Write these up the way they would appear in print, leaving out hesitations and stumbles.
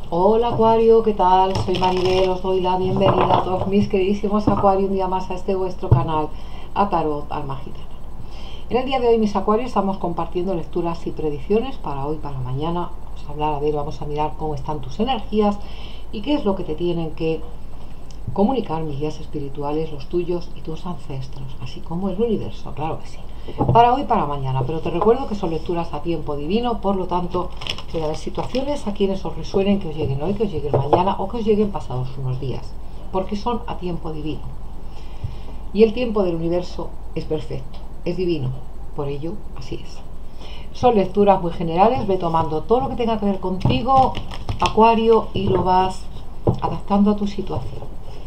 Hola Acuario, ¿qué tal? Soy Maribel, os doy la bienvenida a todos mis queridísimos Acuario un día más a este vuestro canal, a Tarot Alma Gitana. En el día de hoy, mis Acuarios, estamos compartiendo lecturas y predicciones para hoy, para mañana. Vamos a mirar cómo están tus energías y qué es lo que te tienen que comunicar mis guías espirituales, los tuyos y tus ancestros, así como el universo, claro que sí. Para hoy, para mañana, pero te recuerdo que son lecturas a tiempo divino, por lo tanto puede haber situaciones a quienes os resuenen que os lleguen hoy, que os lleguen mañana o que os lleguen pasados unos días, porque son a tiempo divino. Y el tiempo del universo es perfecto, es divino, por ello así es. Son lecturas muy generales, ve tomando todo lo que tenga que ver contigo, Acuario, y lo vas adaptando a tu situación.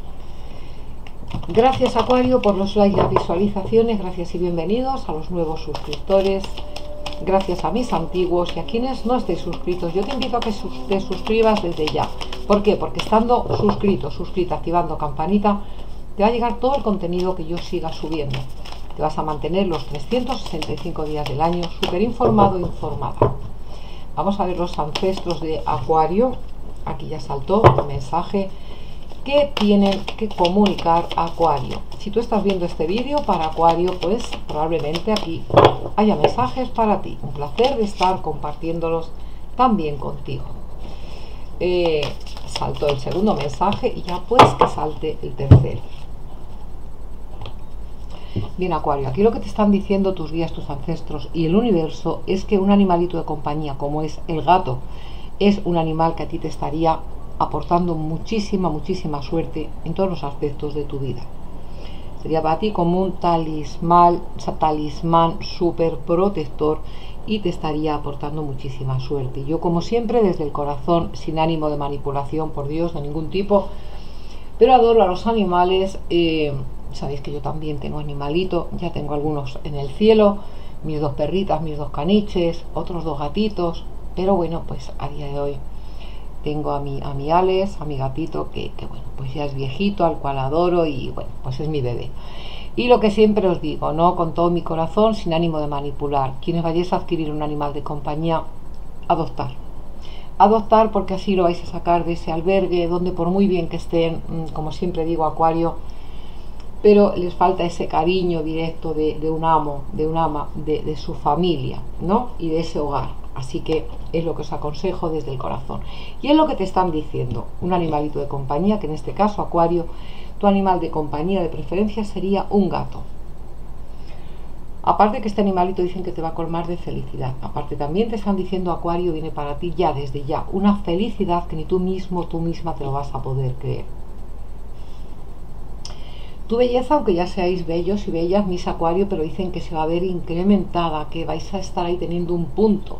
Gracias Acuario por los likes y las visualizaciones, gracias y bienvenidos a los nuevos suscriptores, gracias a mis antiguos y a quienes no estéis suscritos. Yo te invito a que te suscribas desde ya. ¿Por qué? Porque estando suscrita, activando campanita, te va a llegar todo el contenido que yo siga subiendo. Te vas a mantener los 365 días del año súper informado e informada. Vamos a ver los ancestros de Acuario. Aquí ya saltó un mensaje que tienen que comunicar a Acuario. Si tú estás viendo este vídeo para Acuario, pues probablemente aquí haya mensajes para ti. Un placer de estar compartiéndolos también contigo. Saltó el segundo mensaje y ya pues que salte el tercero. Bien Acuario, aquí lo que te están diciendo tus guías, tus ancestros y el universo es que un animalito de compañía como es el gato es un animal que a ti te estaría aportando muchísima suerte en todos los aspectos de tu vida. Sería para ti como un talismán súper protector y te estaría aportando muchísima suerte. Yo como siempre desde el corazón, sin ánimo de manipulación, por Dios, de ningún tipo, pero adoro a los animales. Sabéis que yo también tengo animalito, ya tengo algunos en el cielo, mis dos perritas, mis dos caniches, otros dos gatitos, pero bueno, pues a día de hoy tengo a mi Alex, a mi gatito, que bueno, pues ya es viejito, al cual adoro y bueno, pues es mi bebé. Y lo que siempre os digo, ¿no? Con todo mi corazón, sin ánimo de manipular, quienes vayáis a adquirir un animal de compañía, adoptar, porque así lo vais a sacar de ese albergue donde por muy bien que estén, como siempre digo Acuario, pero les falta ese cariño directo de un amo, de un ama, de su familia, ¿no? Y de ese hogar. Así que es lo que os aconsejo desde el corazón. Y es lo que te están diciendo, un animalito de compañía, que en este caso Acuario, tu animal de compañía de preferencia sería un gato. Aparte que este animalito dicen que te va a colmar de felicidad. Aparte también te están diciendo Acuario, viene para ti ya desde ya una felicidad que ni tú mismo, tú misma te lo vas a poder creer. Tu belleza, aunque ya seáis bellos y bellas, mis Acuario, pero dicen que se va a ver incrementada, que vais a estar ahí teniendo un punto,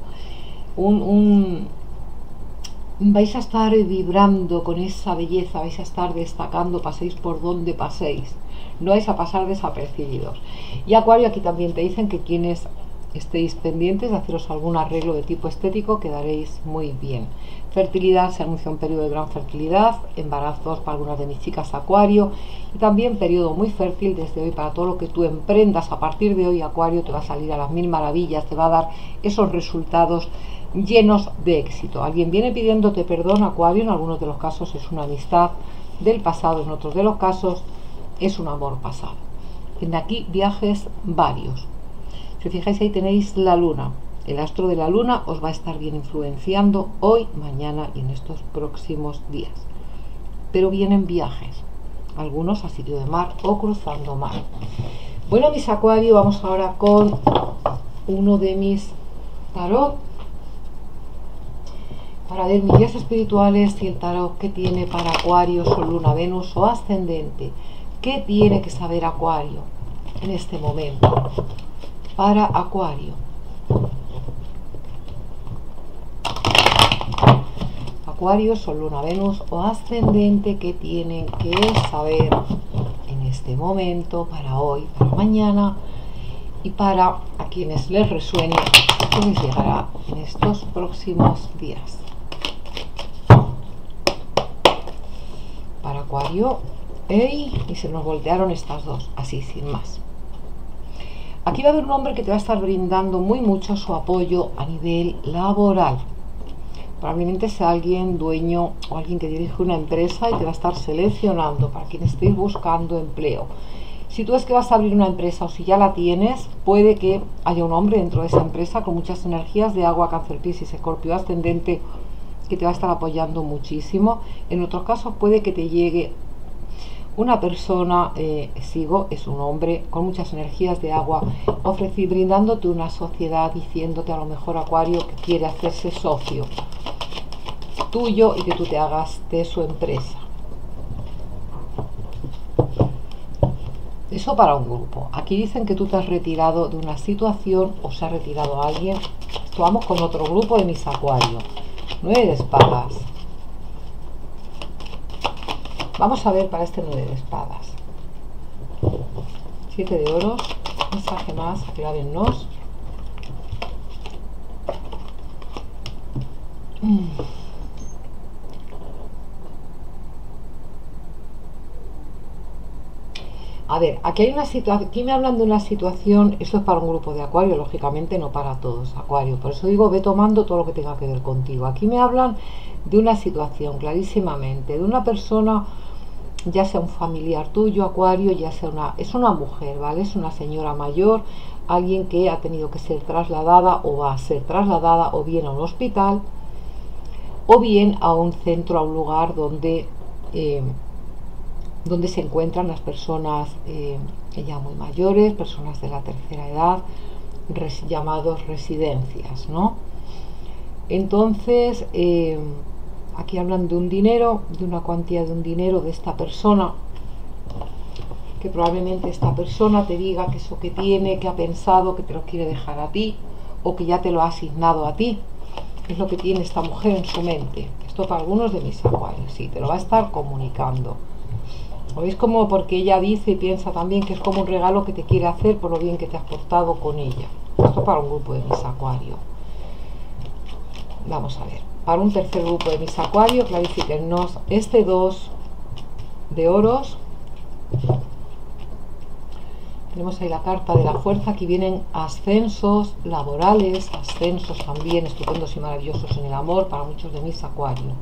vais a estar vibrando con esa belleza, vais a estar destacando, paséis por donde paséis, no vais a pasar desapercibidos. Y Acuario, aquí también te dicen que quienes estéis pendientes de haceros algún arreglo de tipo estético, quedaréis muy bien. Fertilidad, se anuncia un periodo de gran fertilidad, embarazos para algunas de mis chicas Acuario, y también periodo muy fértil desde hoy para todo lo que tú emprendas. A partir de hoy Acuario te va a salir a las mil maravillas, te va a dar esos resultados llenos de éxito. Alguien viene pidiéndote perdón Acuario, en algunos de los casos es una amistad del pasado, en otros de los casos es un amor pasado. En aquí viajes varios. Si os fijáis, ahí tenéis la luna. El astro de la luna os va a estar bien influenciando hoy, mañana y en estos próximos días. Pero vienen viajes, algunos a sitio de mar o cruzando mar. Bueno, mis Acuario, vamos ahora con uno de mis tarot para ver mis guías espirituales y el tarot que tiene para Acuario, Sol, Luna, Venus o Ascendente. ¿Qué tiene que saber Acuario en este momento para Acuario? Acuario, Sol, Luna, Venus o Ascendente, que tienen que saber en este momento, para hoy, para mañana y para a quienes les resuene, que les llegará en estos próximos días. Para Acuario, y se nos voltearon estas dos, así sin más. Aquí va a haber un hombre que te va a estar brindando mucho su apoyo a nivel laboral. Probablemente sea alguien dueño o alguien que dirige una empresa y te va a estar seleccionando para quien estéis buscando empleo. Si tú es que vas a abrir una empresa o si ya la tienes, puede que haya un hombre dentro de esa empresa con muchas energías de agua, Cáncer, Piscis, Escorpio ascendente, que te va a estar apoyando muchísimo. En otros casos puede que te llegue una persona, es un hombre con muchas energías de agua, brindándote una sociedad, diciéndote a lo mejor, Acuario, que quiere hacerse socio tuyo y que tú te hagas de su empresa. Eso para un grupo. Aquí dicen que tú te has retirado de una situación o se ha retirado alguien. Esto vamos con otro grupo de mis Acuarios. 9 de espadas. Vamos a ver para este 9 de espadas. 7 de oros. Mensaje más, aclárennos. A ver, aquí hay una situación, aquí me hablan de una situación, esto es para un grupo de Acuario, lógicamente no para todos, Acuario, por eso digo, ve tomando todo lo que tenga que ver contigo. Aquí me hablan de una situación, clarísimamente, de una persona, ya sea un familiar tuyo, Acuario, ya sea es una mujer, ¿vale? Es una señora mayor, alguien que ha tenido que ser trasladada o va a ser trasladada o bien a un hospital o bien a un centro, a un lugar donde se encuentran las personas ya muy mayores, personas de la tercera edad, llamados residencias, ¿no? Entonces, aquí hablan de un dinero, de una cuantía de un dinero de esta persona, que probablemente esta persona te diga que eso que tiene, que ha pensado, que te lo quiere dejar a ti, o que ya te lo ha asignado a ti. Es lo que tiene esta mujer en su mente. Esto para algunos de mis Acuarios, sí, te lo va a estar comunicando. ¿O veis como? Porque ella dice y piensa también que es como un regalo que te quiere hacer por lo bien que te has portado con ella. Esto para un grupo de mis Acuarios. Vamos a ver. Para un tercer grupo de mis Acuarios, clarifíquennos este 2 de oros. Tenemos ahí la carta de la fuerza. Aquí vienen ascensos laborales, ascensos también estupendos y maravillosos en el amor para muchos de mis Acuarios.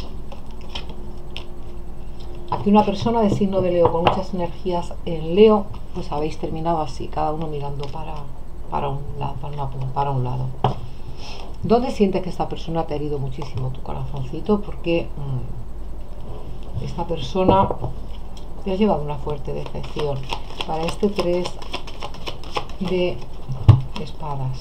Aquí una persona de signo de Leo con muchas energías en Leo, pues habéis terminado así, cada uno mirando para un lado. ¿Dónde sientes que esta persona te ha herido muchísimo tu corazoncito? Porque esta persona te ha llevado una fuerte decepción. Para este 3 de espadas.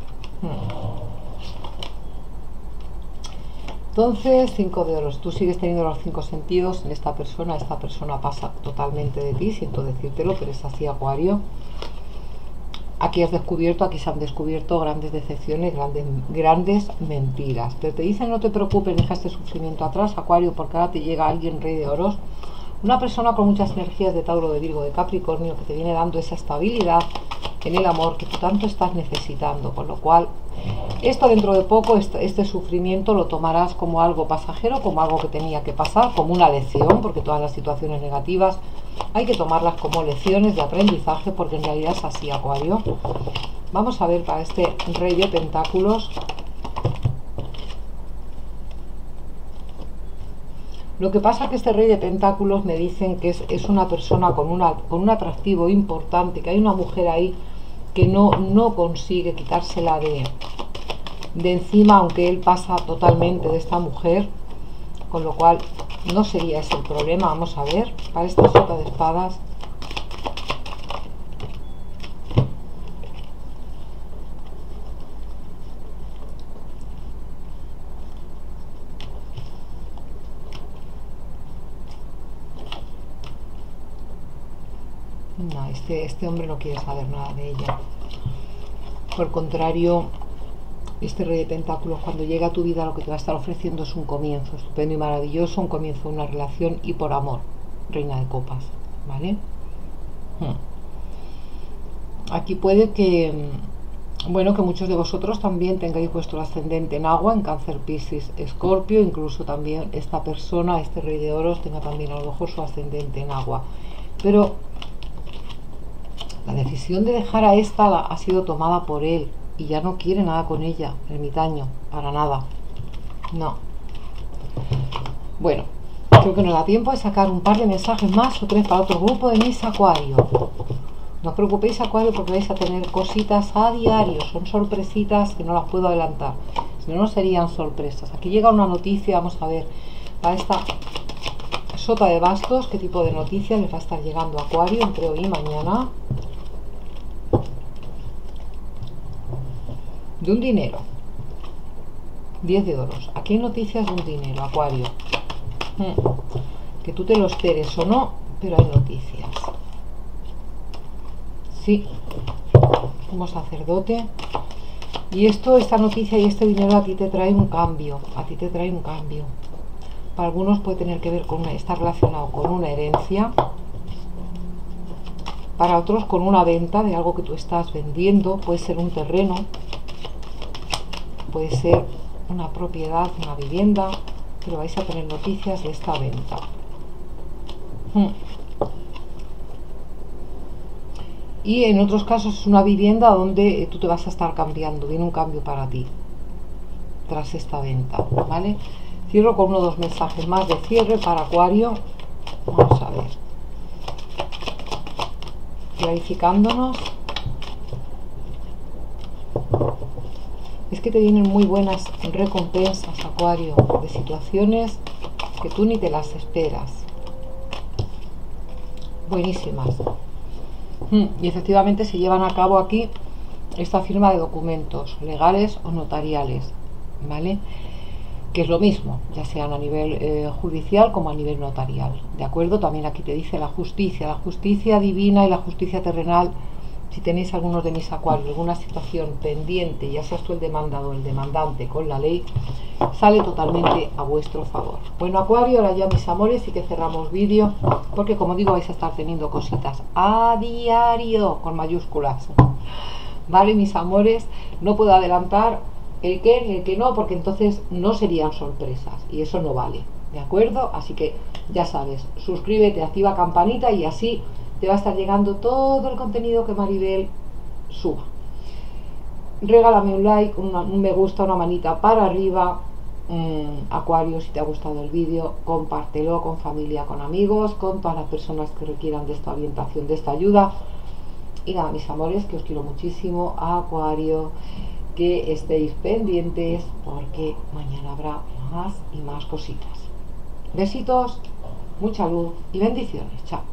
Entonces, 5 de oros. Tú sigues teniendo los 5 sentidos en esta persona pasa totalmente de ti, siento decírtelo, pero es así, Acuario. Aquí se han descubierto grandes decepciones, grandes mentiras. Pero te dicen, no te preocupes, deja este sufrimiento atrás, Acuario, porque ahora te llega alguien, Rey de oros. Una persona con muchas energías de Tauro, de Virgo, de Capricornio, que te viene dando esa estabilidad en el amor que tú tanto estás necesitando, con lo cual esto dentro de poco, este sufrimiento lo tomarás como algo pasajero, como algo que tenía que pasar, como una lección, porque todas las situaciones negativas hay que tomarlas como lecciones de aprendizaje, porque en realidad es así, Acuario. Vamos a ver para este Rey de Pentáculos. Lo que pasa es que este Rey de Pentáculos me dicen que es una persona con un atractivo importante, que hay una mujer ahí que no consigue quitársela de encima, aunque él pasa totalmente de esta mujer, con lo cual no sería ese el problema. Vamos a ver, para esta sota de espadas. No, este hombre no quiere saber nada de ella. Por el contrario, este Rey de Pentáculos, cuando llega a tu vida, lo que te va a estar ofreciendo es un comienzo estupendo y maravilloso, un comienzo de una relación y por amor. Reina de Copas, ¿vale? Aquí puede que, bueno, que muchos de vosotros también tengáis vuestro ascendente en agua, en Cáncer, Piscis, Escorpio, incluso también esta persona, este Rey de Oros, tenga también a lo mejor su ascendente en agua. Pero la decisión de dejar a esta ha sido tomada por él y ya no quiere nada con ella, ermitaño, para nada. No. Bueno, creo que nos da tiempo de sacar un par de mensajes más o tres para otro grupo de mis Acuario. No os preocupéis, Acuario, porque vais a tener cositas a diario. Son sorpresitas que no las puedo adelantar. Si no, no serían sorpresas. Aquí llega una noticia, vamos a ver, para esta sota de bastos, qué tipo de noticias les va a estar llegando a Acuario entre hoy y mañana. De un dinero. 10 de oros. Aquí hay noticias de un dinero, Acuario. Que tú te lo esperes o no, pero hay noticias. Sí, como sacerdote. Y esta noticia y este dinero a ti te trae un cambio. A ti te trae un cambio. Para algunos puede tener que ver con está relacionado con una herencia. Para otros con una venta de algo que tú estás vendiendo. Puede ser un terreno. Puede ser una propiedad, una vivienda. Pero vais a tener noticias de esta venta. Y en otros casos es una vivienda donde tú te vas a estar cambiando, viene un cambio para ti tras esta venta, ¿vale? Cierro con uno o dos mensajes más de cierre para Acuario. Vamos a ver, clarificándonos. Es que te vienen muy buenas recompensas, Acuario, de situaciones que tú ni te las esperas. Buenísimas. Y efectivamente se llevan a cabo aquí esta firma de documentos legales o notariales, ¿vale? Que es lo mismo, ya sean a nivel judicial como a nivel notarial, ¿de acuerdo? También aquí te dice la justicia divina y la justicia terrenal. Si tenéis algunos de mis Acuarios, alguna situación pendiente, ya seas tú el demandado o el demandante con la ley, sale totalmente a vuestro favor. Bueno, Acuario, ahora ya mis amores, y que cerramos vídeo, porque como digo, vais a estar teniendo cositas a diario, con mayúsculas. Vale, mis amores, no puedo adelantar el qué ni el que no, porque entonces no serían sorpresas, y eso no vale, ¿de acuerdo? Así que ya sabes, suscríbete, activa campanita y así te va a estar llegando todo el contenido que Maribel suba. Regálame un like, un me gusta, una manita para arriba. Acuario, si te ha gustado el vídeo, compártelo con familia, con amigos, con todas las personas que requieran de esta orientación, de esta ayuda. Y nada, mis amores, que os quiero muchísimo. Acuario, que estéis pendientes porque mañana habrá más y más cositas. Besitos, mucha luz y bendiciones. Chao.